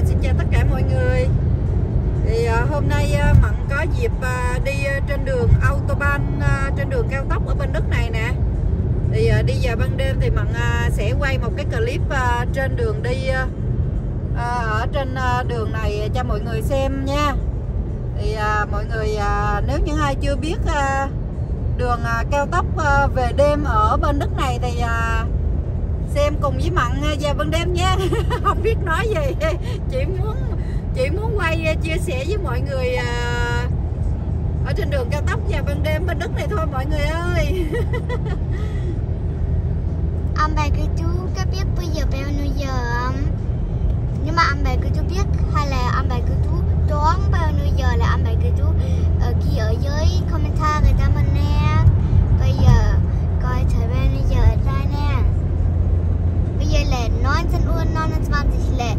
Xin chào tất cả mọi người. Thì hôm nay Mận có dịp đi trên đường Autobahn, trên đường cao tốc ở bên Đức này nè. Thì đi vào ban đêm thì Mận sẽ quay một cái clip trên đường đi ở trên đường này cho mọi người xem nha. Thì mọi người nếu những ai chưa biết đường cao tốc về đêm ở bên Đức này thì xem cùng với Mận vào ban đêm nha. Không biết nói gì, chị muốn quay chia sẻ với mọi người ở trên đường cao tốc vào ban đêm bên Đức này thôi mọi người ơi. Ông bà của chú có biết bây giờ bao nhiêu giờ không? Nhưng mà ông bà của chú biết hay là ông bà của chú đoán bao nhiêu giờ là ông bà của chú ghi ở dưới comment người ta mình nè. Bây giờ coi thử bao nhiêu giờ ra nè. Bây giờ là 19:29 là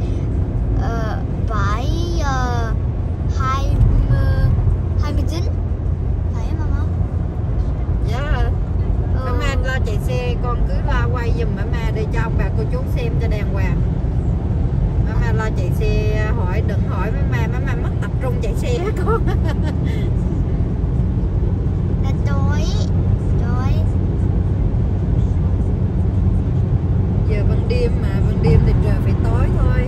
7:29. Phải không không? Dạ. Mama lo chạy xe, con cứ lo quay giùm mama để cho ông bà cô chú xem cho đàng hoàng. Mama lo chạy xe, đừng hỏi mama mất tập trung chạy xe hả con. Là tối. Giờ ban đêm mà, ban đêm thì trời phải tối thôi.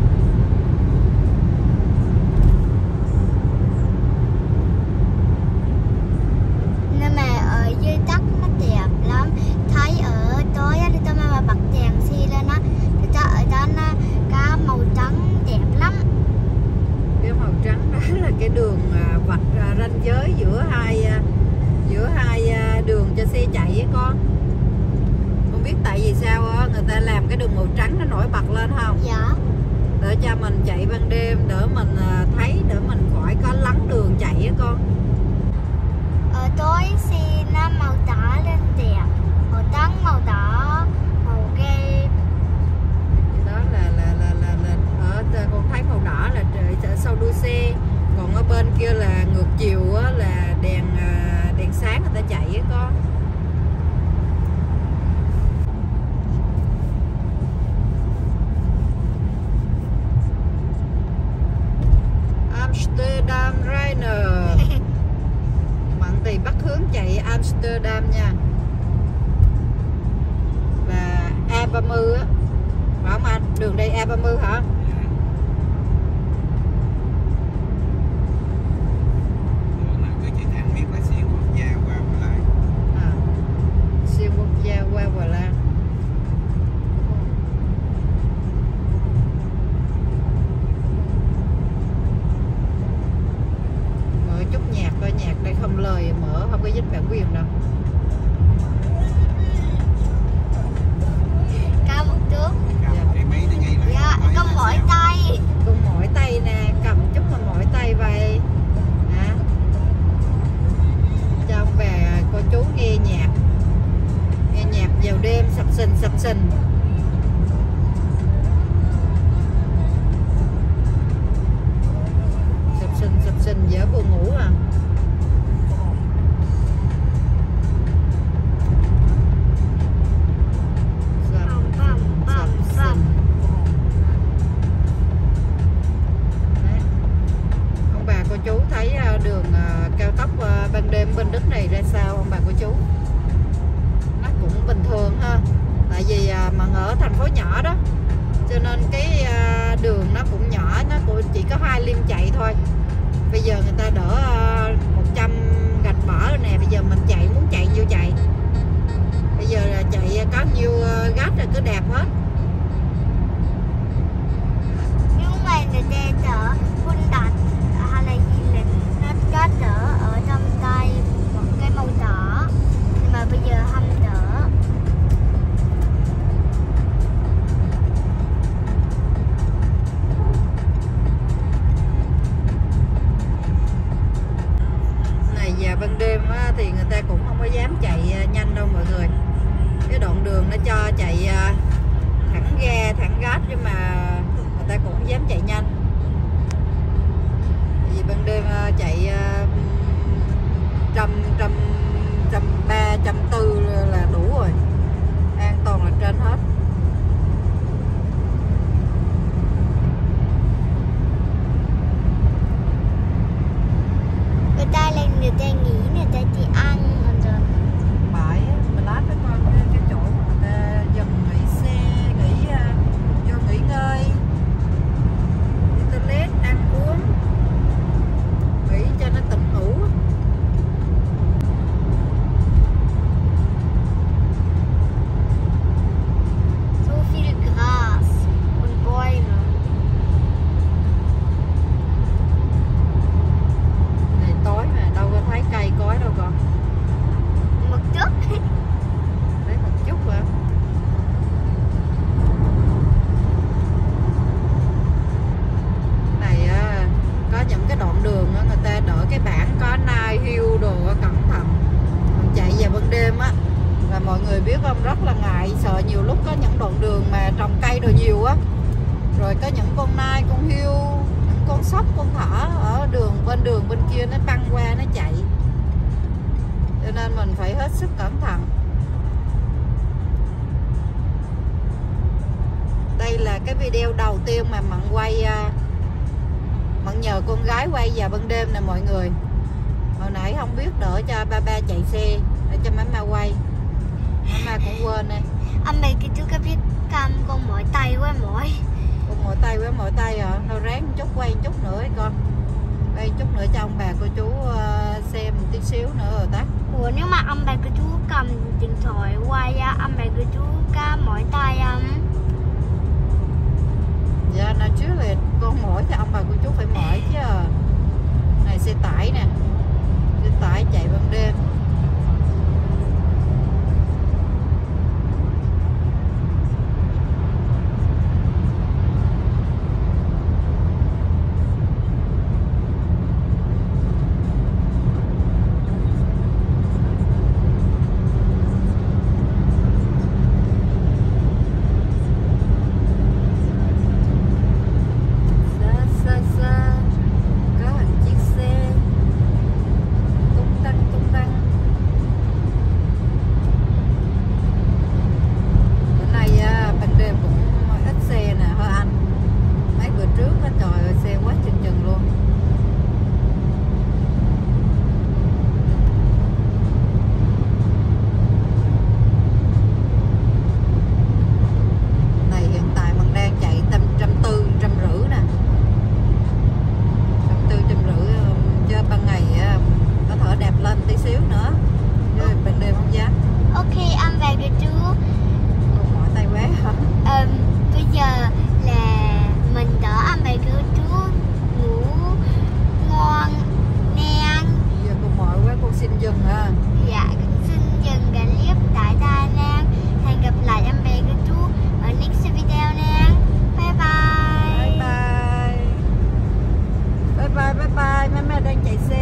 Nhưng mà ở dưới đất nó đẹp lắm. Thấy ở tối thì tôi mà bật đèn xe lên á, thì cho ở đó nó có màu trắng đẹp lắm. Cái màu trắng đó là cái đường vạch ranh giới giữa hai đường cho xe chạy với con. Không biết tại vì sao người ta làm cái đường màu trắng nó nổi bật lên không? Dạ. Để cho mình chạy ban đêm, đỡ mình thấy, đỡ mình khỏi có lắng đường chạy với con. Ở tối xe nó màu đỏ lên đẹp, màu trắng, màu đỏ, màu kem. Đó là ở con thấy màu đỏ là ở sau đuôi xe, còn ở bên kia là ngược chiều là đèn sáng người ta chạy với con. Amsterdam Rainer. Mận thì bắt hướng chạy Amsterdam nha. Là A30 á. Phải không anh? Đường đây A30 hả? Xuyên quốc gia qua Hà Lan. Mở chút nhạc coi, nhạc đây không lời mở, không có dính bản quyền đâu. Cao một chút. Dạ. Con mỏi tay. Con mỏi tay nè, cầm chút mà mỏi tay vậy hả? Cho ông bà cô chú nghe nhạc vào đêm sập sình sập sình dở buồn ngủ à. Ông bà cô chú thấy đường cao tốc ban đêm bên Đức này ra sao ông bà cô chú? Nó cũng bình thường ha, tại vì mà ở thành phố nhỏ đó cho nên cái đường nó cũng nhỏ, nó cũng chỉ có 2 liêm chạy thôi. Bây giờ người ta đỡ 100 gạch bỏ rồi nè, bây giờ mình chạy, muốn chạy nhiêu chạy. Bây giờ là chạy có nhiêu gạch là cứ đạp hết. Nhưng mà người ta chở quân đặt hay là gì là nó có chở ở trong tay một cái màu đỏ, nhưng mà bây giờ không chở. Này vào ban đêm thì người ta cũng không có dám chạy nhanh đâu mọi người. Cái đoạn đường nó cho chạy thẳng ga, thẳng gas, nhưng mà người ta cũng không dám chạy nhanh. Vì ban đêm chạy 130, 140 là đủ rồi, an toàn là trên hết. Rồi có những con nai, con hươu, những con sóc, con thỏ ở bên đường bên kia nó băng qua nó chạy, cho nên mình phải hết sức cẩn thận. Đây là cái video đầu tiên mà Mận quay, Mận nhờ con gái quay vào ban đêm nè mọi người. Hồi nãy không biết đỡ cho ba chạy xe để cho má quay, má cũng quên đây. Anh bè kia chú có biết con mỏi tay quá mỏi. Con mỏi tay hả? Thôi ráng chút quay chút nữa con. Đây chút nữa cho ông bà cô chú xem một tí xíu nữa rồi tắt. Ủa nếu mà ông bà cô chú cầm điện thoại quay ông bà cô chú có mỏi tay không? Dạ nói trước là con mỏi thì ông bà cô chú phải mỏi chứ. Này xe tải nè, xe tải chạy ban đêm. Bây giờ là mình đỡ anh bà cô chú ngủ ngon nè. Giờ con mỏi quá con xin dừng ha. Dạ con xin dừng cái clip tại đây nè. Hẹn gặp lại anh bà cô chú ở next video nè. Bye bye. Bye bye. Bye bye. Má đang chạy xe.